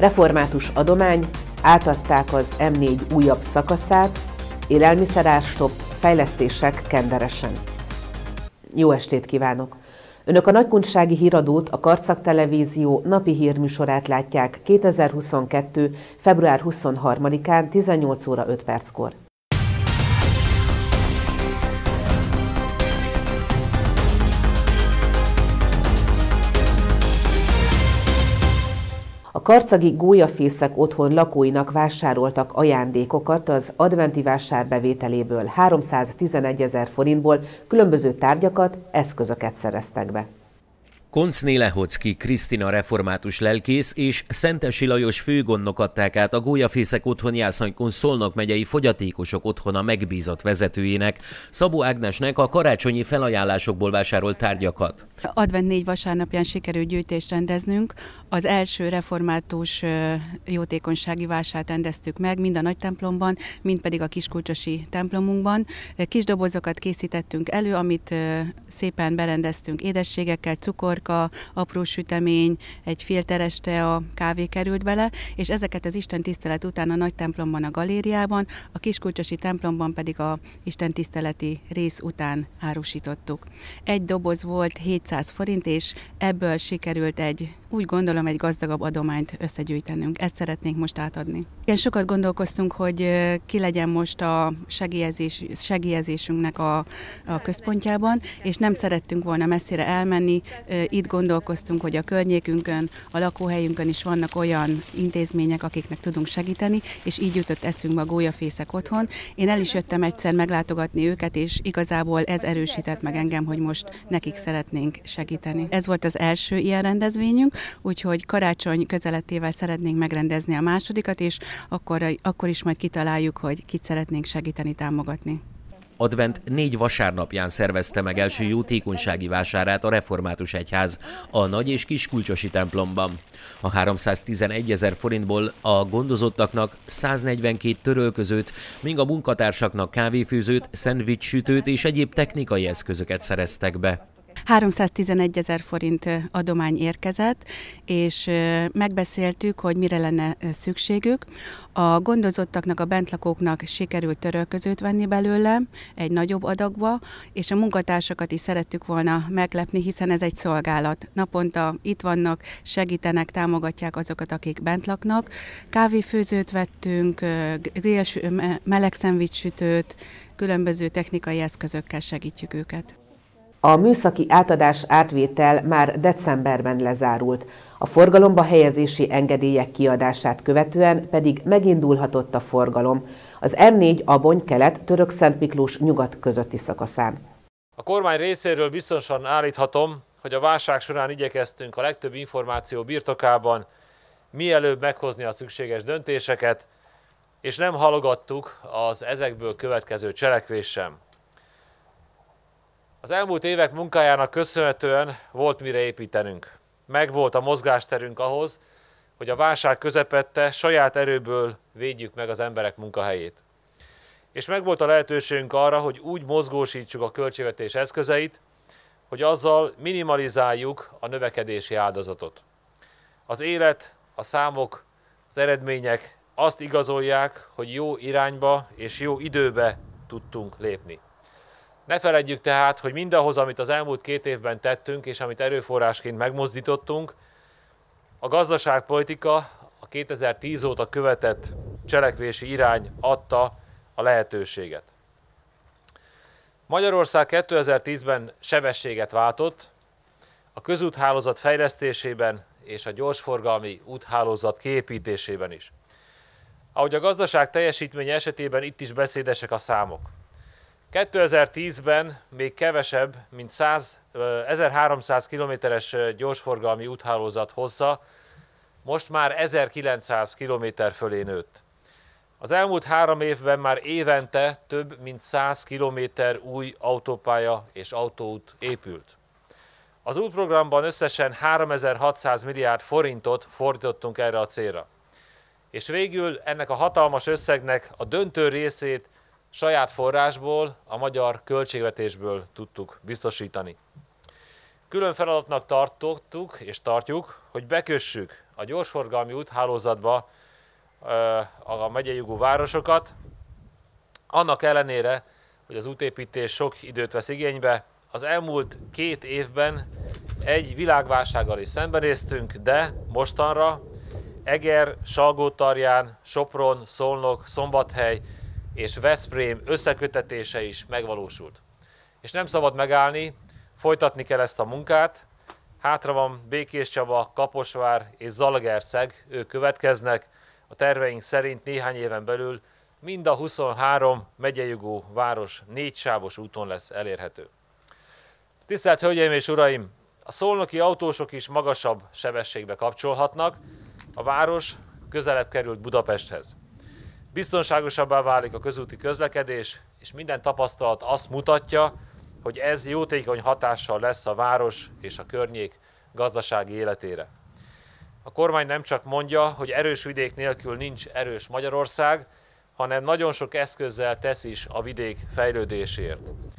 református adomány, átadták az M4 újabb szakaszát, élelmiszerárstopp, fejlesztések Kenderesen. Jó estét kívánok! Önök a Nagykunsági Híradót, a Karcag Televízió napi hírműsorát látják 2022. február 23-án 18 óra 5 perckor. A karcagi gólyafészek otthon lakóinak vásároltak ajándékokat az adventi vásár bevételéből, 311 000 forintból különböző tárgyakat, eszközöket szereztek be. Koncné Lehocki Krisztina református lelkész és Szentesi Lajos főgondnok adták át a gólyafészek otthon Jászonykon Szolnok megyei fogyatékosok otthona megbízott vezetőjének, Szabó Ágnesnek a karácsonyi felajánlásokból vásárolt tárgyakat. Advent 4 vasárnapján sikerült gyűjtést rendeznünk. Az első református jótékonysági vásárt rendeztük meg, mind a nagy templomban, mind pedig a kiskulcsosi templomunkban. Kis dobozokat készítettünk elő, amit szépen berendeztünk édességekkel, cukorka, apró sütemény, egy filtereste a kávé került bele, és ezeket az istentisztelet után a nagy templomban, a galériában, a kiskulcsosi templomban pedig a istentiszteleti rész után árusítottuk. Egy doboz volt 700 forint, és ebből sikerült úgy gondolom, egy gazdagabb adományt összegyűjtenünk. Ezt szeretnénk most átadni. Igen, sokat gondolkoztunk, hogy ki legyen most a segélyezésünknek a központjában, és nem szerettünk volna messzire elmenni. Itt gondolkoztunk, hogy a környékünkön, a lakóhelyünkön is vannak olyan intézmények, akiknek tudunk segíteni, és így jutott eszünkbe a gólyafészek otthon. Én el is jöttem egyszer meglátogatni őket, és igazából ez erősített meg engem, hogy most nekik szeretnénk segíteni. Ez volt az első ilyen rendezvényünk, úgyhogy karácsony közelettével szeretnénk megrendezni a másodikat, és akkor is majd kitaláljuk, hogy kit szeretnénk segíteni, támogatni. Advent 4 vasárnapján szervezte meg első jótékonysági vásárát a református egyház a nagy- és kiskulcsosi templomban. A 311 000 forintból a gondozottaknak 142 törölközőt, míg a munkatársaknak kávéfőzőt, szendvicssütőt és egyéb technikai eszközöket szereztek be. 311 000 forint adomány érkezett, és megbeszéltük, hogy mire lenne szükségük. A gondozottaknak, a bentlakóknak sikerült törölközőt venni belőle egy nagyobb adagba, és a munkatársakat is szerettük volna meglepni, hiszen ez egy szolgálat. Naponta itt vannak, segítenek, támogatják azokat, akik bent laknak. Kávéfőzőt vettünk, meleg szendvicssütőt, különböző technikai eszközökkel segítjük őket. A műszaki átadás-átvétel már decemberben lezárult, a forgalomba helyezési engedélyek kiadását követően pedig megindulhatott a forgalom az M4 Abony-kelet Törökszentmiklós nyugat közötti szakaszán. A kormány részéről biztosan állíthatom, hogy a válság során igyekeztünk a legtöbb információ birtokában mielőbb meghozni a szükséges döntéseket, és nem halogattuk az ezekből következő cselekvést sem. Az elmúlt évek munkájának köszönhetően volt mire építenünk. Megvolt a mozgásterünk ahhoz, hogy a válság közepette saját erőből védjük meg az emberek munkahelyét. És megvolt a lehetőségünk arra, hogy úgy mozgósítsuk a költségvetés eszközeit, hogy azzal minimalizáljuk a növekedési áldozatot. Az élet, a számok, az eredmények azt igazolják, hogy jó irányba és jó időbe tudtunk lépni. Ne feledjük tehát, hogy mindahhoz, amit az elmúlt 2 évben tettünk, és amit erőforrásként megmozdítottunk, a gazdaságpolitika a 2010 óta követett cselekvési irány adta a lehetőséget. Magyarország 2010-ben sebességet váltott a közúthálózat fejlesztésében és a gyorsforgalmi úthálózat kiépítésében is. Ahogy a gazdaság teljesítménye esetében itt is beszédesek a számok. 2010-ben még kevesebb, mint 1300 kilométeres gyorsforgalmi úthálózat hossza, most már 1900 kilométer fölé nőtt. Az elmúlt 3 évben már évente több mint 100 kilométer új autópálya és autóút épült. Az útprogramban összesen 3600 milliárd forintot fordítottunk erre a célra. És végül ennek a hatalmas összegnek a döntő részét saját forrásból, a magyar költségvetésből tudtuk biztosítani. Külön feladatnak tartottuk és tartjuk, hogy bekössük a gyorsforgalmi úthálózatba a megyei jogú városokat. Annak ellenére, hogy az útépítés sok időt vesz igénybe, az elmúlt 2 évben egy világválsággal is szembenéztünk, de mostanra Eger, Salgótarján, Sopron, Szolnok, Szombathely és Veszprém összekötetése is megvalósult. És nem szabad megállni, folytatni kell ezt a munkát. Hátra van Békéscsaba, Kaposvár és Zalaegerszeg, ők következnek. A terveink szerint néhány éven belül mind a 23 megyei jogú város 4 sávos úton lesz elérhető. Tisztelt Hölgyeim és Uraim! A szolnoki autósok is magasabb sebességbe kapcsolhatnak, a város közelebb került Budapesthez. Biztonságosabbá válik a közúti közlekedés, és minden tapasztalat azt mutatja, hogy ez jótékony hatással lesz a város és a környék gazdasági életére. A kormány nem csak mondja, hogy erős vidék nélkül nincs erős Magyarország, hanem nagyon sok eszközzel tesz is a vidék fejlődésért.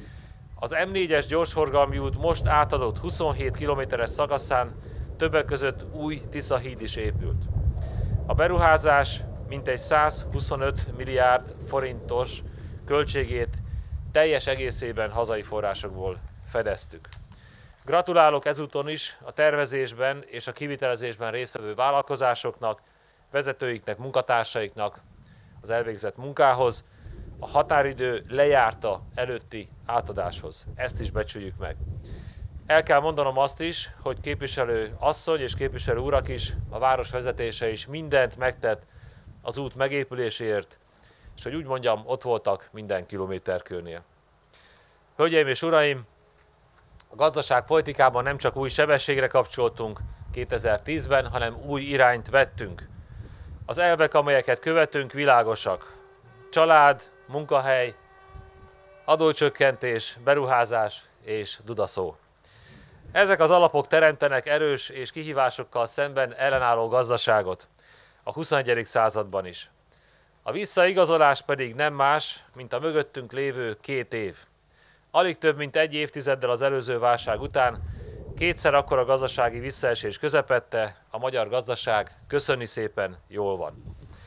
Az M4-es gyorsforgalmi út most átadott 27 kilométeres szakaszán többek között új Tisza-híd is épült. A beruházás mintegy 125 milliárd forintos költségét teljes egészében hazai forrásokból fedeztük. Gratulálok ezúton is a tervezésben és a kivitelezésben résztvevő vállalkozásoknak, vezetőiknek, munkatársaiknak az elvégzett munkához, a határidő lejárta előtti átadáshoz. Ezt is becsüljük meg. El kell mondanom azt is, hogy képviselő asszony és képviselő urak is, a város vezetése is mindent megtett az út megépüléséért, és hogy úgy mondjam, ott voltak minden kilométerkőnél. Hölgyeim és uraim, a gazdaságpolitikában nem csak új sebességre kapcsoltunk 2010-ben, hanem új irányt vettünk. Az elvek, amelyeket követünk, világosak. Család, munkahely, adócsökkentés, beruházás és dudaszó. Ezek az alapok teremtenek erős és kihívásokkal szemben ellenálló gazdaságot a 21. században is. A visszaigazolás pedig nem más, mint a mögöttünk lévő 2 év. Alig több mint 1 évtizeddel az előző válság után kétszer akkora gazdasági visszaesés közepette a magyar gazdaság köszöni szépen jól van.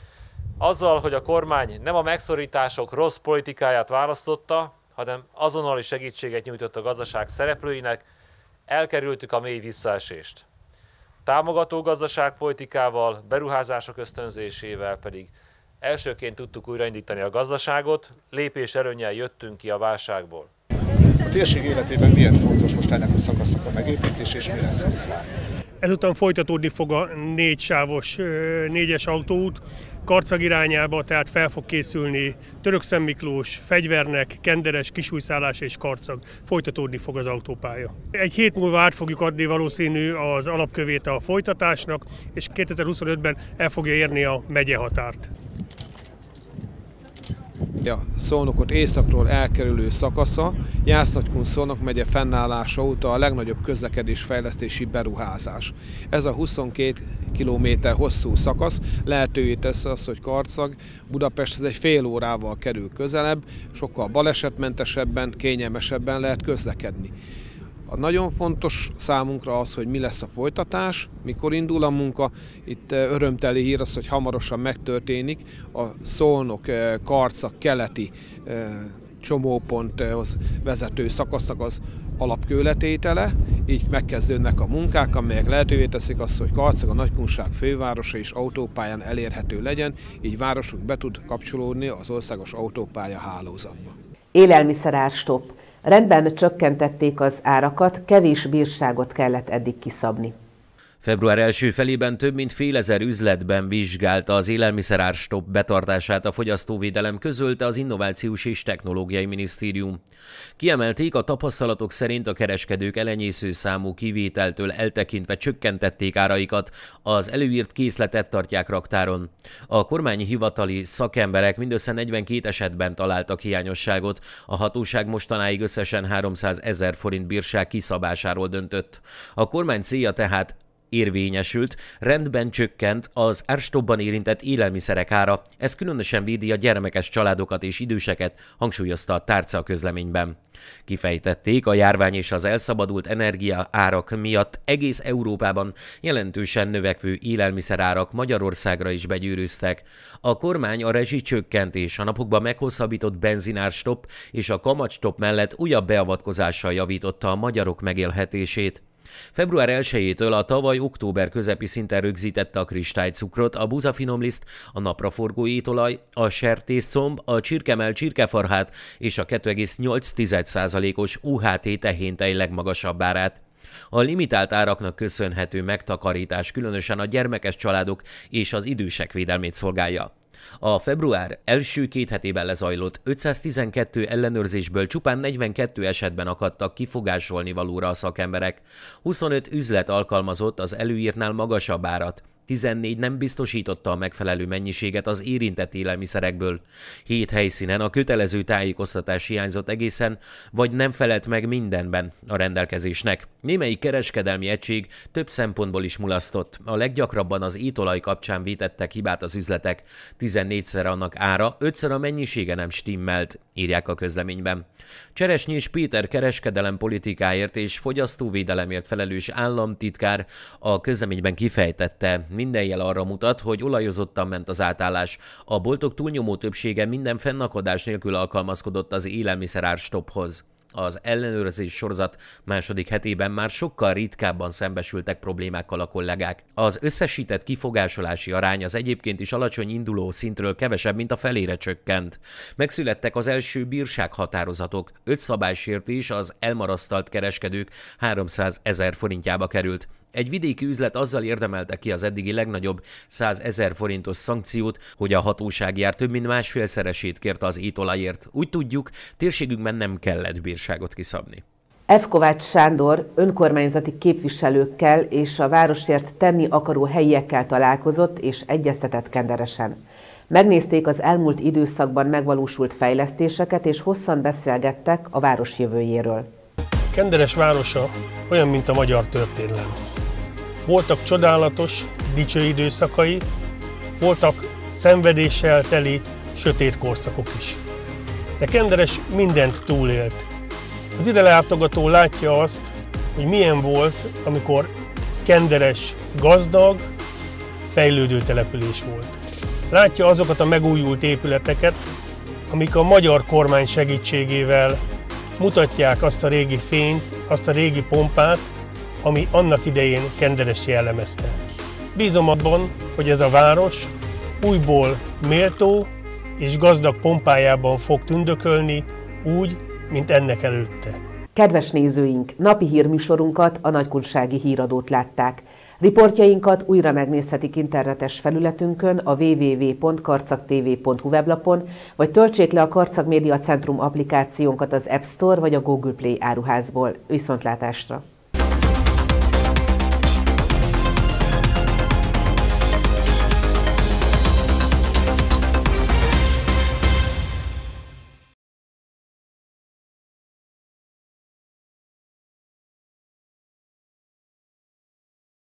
Azzal, hogy a kormány nem a megszorítások rossz politikáját választotta, hanem azonnali segítséget nyújtott a gazdaság szereplőinek, elkerültük a mély visszaesést. Támogató gazdaságpolitikával, beruházások ösztönzésével pedig elsőként tudtuk újraindítani a gazdaságot, lépés előnnyel jöttünk ki a válságból. A térség életében miért fontos most ennek a szakasznak a megépítés, és mi lesz ezután? Ezután folytatódni fog a 4 sávos 4-es autóút, Karcag irányába, tehát fel fog készülni Törökszentmiklós, Fegyvernek, Kenderes, Kisújszállás és Karcag. Folytatódni fog az autópálya. Egy hét múlva át fogjuk adni valószínű az alapkövét a folytatásnak, és 2025-ben el fogja érni a megyehatárt. A Szolnokot északról elkerülő szakasza Jász-Nagykun-Szolnok megye fennállása óta a legnagyobb közlekedésfejlesztési beruházás. Ez a 22 kilométer hosszú szakasz lehetővé teszi azt, hogy Karcag Budapesthez egy fél órával kerül közelebb, sokkal balesetmentesebben, kényelmesebben lehet közlekedni. A nagyon fontos számunkra az, hogy mi lesz a folytatás, mikor indul a munka. Itt örömteli hír az, hogy hamarosan megtörténik a Szolnok-Karcag keleti csomóponthoz vezető szakasznak az alapkőletétele, így megkezdődnek a munkák, amelyek lehetővé teszik azt, hogy Karcag a nagykunság fővárosa is autópályán elérhető legyen, így városunk be tud kapcsolódni az országos autópálya hálózatba. Élelmiszerárstopp. Rendben csökkentették az árakat, kevés bírságot kellett eddig kiszabni. Február első felében több mint fél ezer üzletben vizsgálta az élelmiszerárstopp betartását a Fogyasztóvédelem, közölte az Innovációs és Technológiai Minisztérium. Kiemelték, a tapasztalatok szerint a kereskedők elenyésző számú kivételtől eltekintve csökkentették áraikat, az előírt készletet tartják raktáron. A kormányi hivatali szakemberek mindössze 42 esetben találtak hiányosságot, a hatóság mostanáig összesen 300 000 forint bírság kiszabásáról döntött. A kormány célja tehát érvényesült, rendben csökkent az árstoppban érintett élelmiszerek ára, ez különösen védi a gyermekes családokat és időseket, hangsúlyozta a tárca a közleményben. Kifejtették, a járvány és az elszabadult energia árak miatt egész Európában jelentősen növekvő élelmiszerárak Magyarországra is begyűrűztek. A kormány a rezsicsökkentés, a napokban meghosszabbított benzinárstopp és a kamatstopp mellett újabb beavatkozással javította a magyarok megélhetését. Február 1-től a tavaly október közepi szinten rögzítette a kristálycukrot, a búzafinomliszt, a napraforgó étolaj, a sertészcomb, a csirkemell csirkefarhát és a 2,8%-os UHT tehéntej legmagasabb árát. A limitált áraknak köszönhető megtakarítás különösen a gyermekes családok és az idősek védelmét szolgálja. A február első 2 hetében lezajlott 512 ellenőrzésből csupán 42 esetben akadtak kifogásolni valóra a szakemberek. 25 üzlet alkalmazott az előírtnál magasabb árat. 14 nem biztosította a megfelelő mennyiséget az érintett élelmiszerekből. 7 helyszínen a kötelező tájékoztatás hiányzott egészen, vagy nem felelt meg mindenben a rendelkezésnek. Némelyik kereskedelmi egység több szempontból is mulasztott. A leggyakrabban az étolaj kapcsán vétettek hibát az üzletek. 14-szer annak ára, 5-ször a mennyisége nem stimmelt, írják a közleményben. Cseresnyés Péter kereskedelem politikáért és fogyasztóvédelemért felelős államtitkár a közleményben kifejtette, minden jel arra mutat, hogy olajozottan ment az átállás. A boltok túlnyomó többsége minden fennakadás nélkül alkalmazkodott az élelmiszerárstopphoz. Az ellenőrzés sorozat második hetében már sokkal ritkábban szembesültek problémákkal a kollégák. Az összesített kifogásolási arány az egyébként is alacsony induló szintről kevesebb, mint a felére csökkent. Megszülettek az első bírsághatározatok, 5 szabálysértés az elmarasztalt kereskedők 300 000 forintjába került. Egy vidéki üzlet azzal érdemelte ki az eddigi legnagyobb 100 000 forintos szankciót, hogy a hatóságjár több mint másfélszeresét kérte az étolajért. Úgy tudjuk, térségünkben nem kellett bírságot kiszabni. F. Kovács Sándor önkormányzati képviselőkkel és a városért tenni akaró helyiekkel találkozott és egyeztetett Kenderesen. Megnézték az elmúlt időszakban megvalósult fejlesztéseket és hosszan beszélgettek a város jövőjéről. Kenderes városa olyan, mint a magyar történelem. Voltak csodálatos, dicső időszakai, voltak szenvedéssel teli, sötét korszakok is. De Kenderes mindent túlélt. Az ide látogató látja azt, hogy milyen volt, amikor Kenderes gazdag, fejlődő település volt. Látja azokat a megújult épületeket, amik a magyar kormány segítségével mutatják azt a régi fényt, azt a régi pompát, ami annak idején Kenderest jellemezte. Bízom abban, hogy ez a város újból méltó és gazdag pompájában fog tündökölni, úgy, mint ennek előtte. Kedves nézőink, napi hírműsorunkat, a Nagykunsági Híradót látták. Riportjainkat újra megnézhetik internetes felületünkön, a www.karcagtv.hu weblapon, vagy töltsék le a Karcag Média Centrum applikációnkat az App Store vagy a Google Play áruházból. Viszontlátásra!